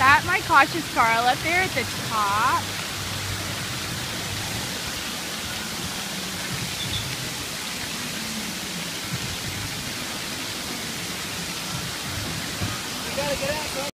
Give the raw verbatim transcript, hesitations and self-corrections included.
that my cautious Carl up there at the top? You gotta get out, son.